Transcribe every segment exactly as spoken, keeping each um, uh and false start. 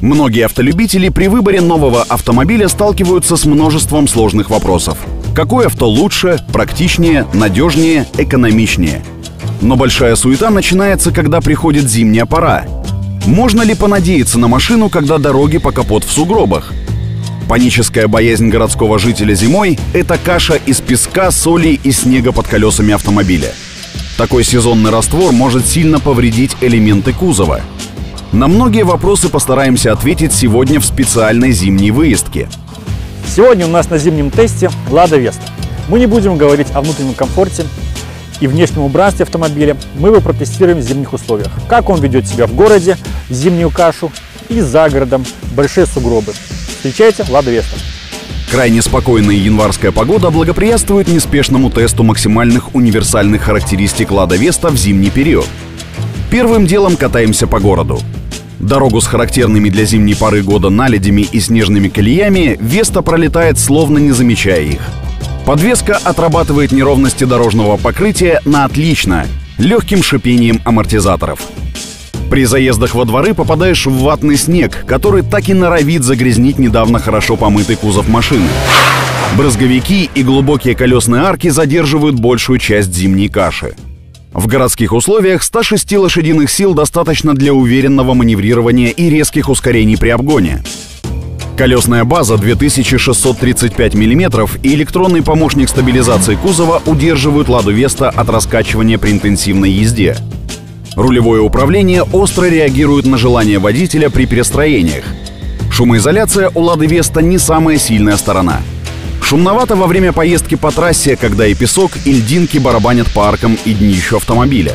Многие автолюбители при выборе нового автомобиля сталкиваются с множеством сложных вопросов. Какое авто лучше, практичнее, надежнее, экономичнее? Но большая суета начинается, когда приходит зимняя пора. Можно ли понадеяться на машину, когда дороги по капот в сугробах? Паническая боязнь городского жителя зимой – это каша из песка, соли и снега под колесами автомобиля. Такой сезонный раствор может сильно повредить элементы кузова. На многие вопросы постараемся ответить сегодня в специальной зимней выездке. Сегодня у нас на зимнем тесте Lada Vesta. Мы не будем говорить о внутреннем комфорте и внешнем убранстве автомобиля. Мы его протестируем в зимних условиях. Как он ведет себя в городе, в зимнюю кашу и за городом, большие сугробы. Встречайте Lada Vesta. Крайне спокойная январская погода благоприятствует неспешному тесту максимальных универсальных характеристик Lada Vesta в зимний период. Первым делом катаемся по городу. Дорогу с характерными для зимней поры года наледями и снежными колеями Веста пролетает, словно не замечая их. Подвеска отрабатывает неровности дорожного покрытия на отлично, легким шипением амортизаторов. При заездах во дворы попадаешь в ватный снег, который так и норовит загрязнить недавно хорошо помытый кузов машины. Брызговики и глубокие колесные арки задерживают большую часть зимней каши. В городских условиях ста шести лошадиных сил достаточно для уверенного маневрирования и резких ускорений при обгоне. Колесная база две тысячи шестьсот тридцать пять миллиметров и электронный помощник стабилизации кузова удерживают Ладу Веста от раскачивания при интенсивной езде. Рулевое управление остро реагирует на желание водителя при перестроениях. Шумоизоляция у Лады Веста не самая сильная сторона. Шумновато во время поездки по трассе, когда и песок, и льдинки барабанят по аркам и днищу автомобиля.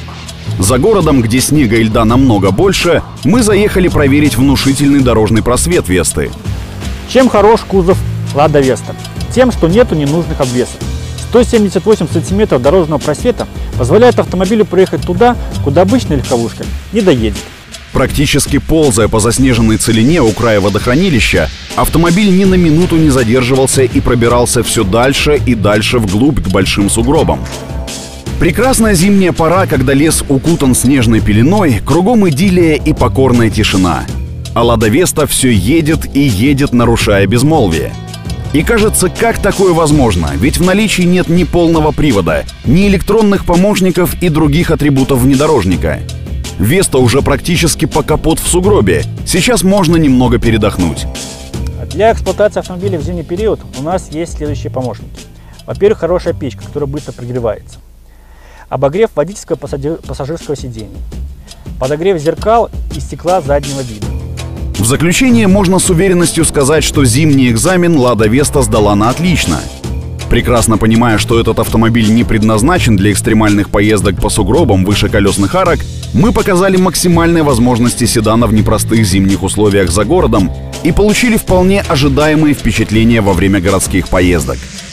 За городом, где снега и льда намного больше, мы заехали проверить внушительный дорожный просвет Весты. Чем хорош кузов Lada Vesta? Тем, что нету ненужных обвесов. сто семьдесят восемь сантиметров дорожного просвета позволяет автомобилю проехать туда, куда обычная легковушка не доедет. Практически ползая по заснеженной целине у края водохранилища, автомобиль ни на минуту не задерживался и пробирался все дальше и дальше вглубь к большим сугробам. Прекрасная зимняя пора, когда лес укутан снежной пеленой, кругом идиллия и покорная тишина. А Lada Vesta все едет и едет, нарушая безмолвие. И кажется, как такое возможно? Ведь в наличии нет ни полного привода, ни электронных помощников и других атрибутов внедорожника. Веста уже практически по капот в сугробе. Сейчас можно немного передохнуть. Для эксплуатации автомобиля в зимний период у нас есть следующие помощники. Во-первых, хорошая печка, которая быстро прогревается. Обогрев водительского пассажирского сидения. Подогрев зеркал и стекла заднего вида. В заключение можно с уверенностью сказать, что зимний экзамен Lada Vesta сдала на отлично. Прекрасно понимая, что этот автомобиль не предназначен для экстремальных поездок по сугробам выше колесных арок, мы показали максимальные возможности седана в непростых зимних условиях за городом и получили вполне ожидаемые впечатления во время городских поездок.